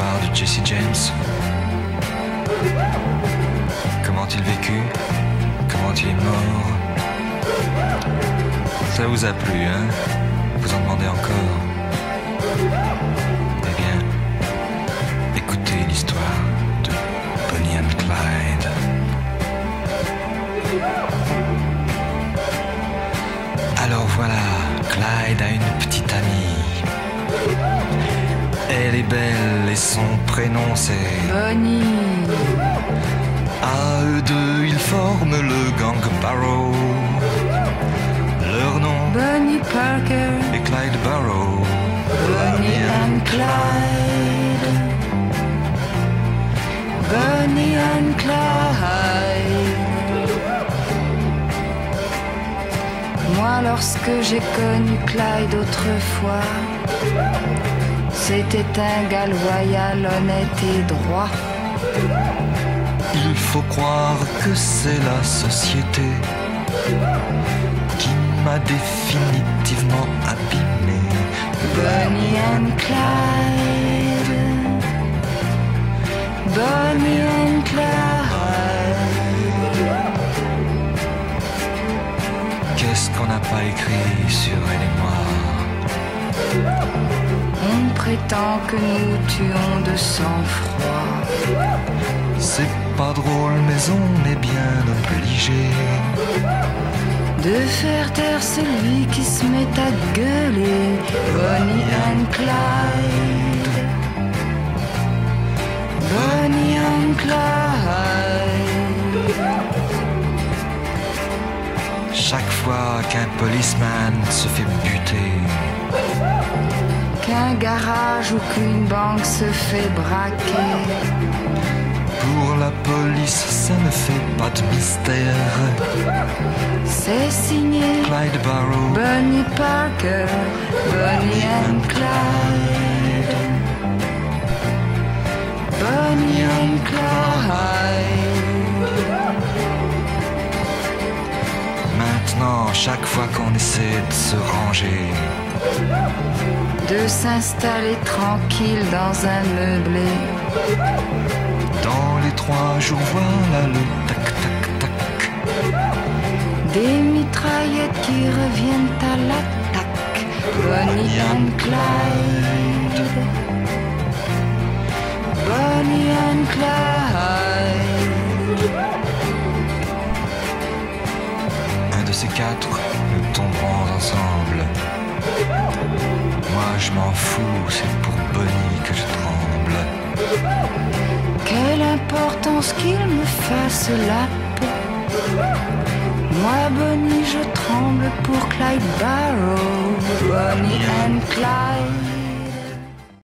l'histoire de Jesse James. Comment il vécut, comment il est mort. Ça vous a plu, hein? Vous en demandez encore? Eh bien, écoutez l'histoire de Bonnie and Clyde. Alors voilà, Clyde a une petite amie. Elle est belle et son prénom c'est Bonnie. À eux deux, ils forment le gang Barrow. Leur nom Bonnie Parker est Clyde Barrow. Bonnie and Clyde. Bonnie and Clyde. Moi, lorsque j'ai connu Clyde autrefois, c'était un gars loyal, honnête et droit. Il faut croire que c'est la société qui m'a définitivement abîmé. Bonnie and Clyde. Bonnie and Clyde. Qu'est-ce qu'on n'a pas écrit sur elle et moi? On prétend que nous tuons de sang-froid. C'est pas drôle mais on est bien obligé de faire taire celui qui se met à gueuler. Bonnie and Clyde. Bonnie and Clyde. Chaque fois qu'un policeman se fait buter, qu'un garage ou qu'une banque se fait braquer, pour la police ça ne fait pas de mystère. c'est signé Clyde Barrow, Bonnie Parker, Bonnie and Clyde. Bonnie and Clyde. Maintenant, chaque fois qu'on essaie de se ranger, de s'installer tranquille dans un meublé, dans les 3 jours, voilà le tac-tac-tac. des mitraillettes qui reviennent à l'attaque. Bonnie and Clyde. Bonnie and Clyde. Un de ces 4, nous tomberons ensemble. Moi je m'en fous, c'est pour Bonnie que je tremble. Quelle importance qu'il me fasse la peau. Moi, Bonnie, je tremble pour Clyde Barrow. Bonnie and Clyde.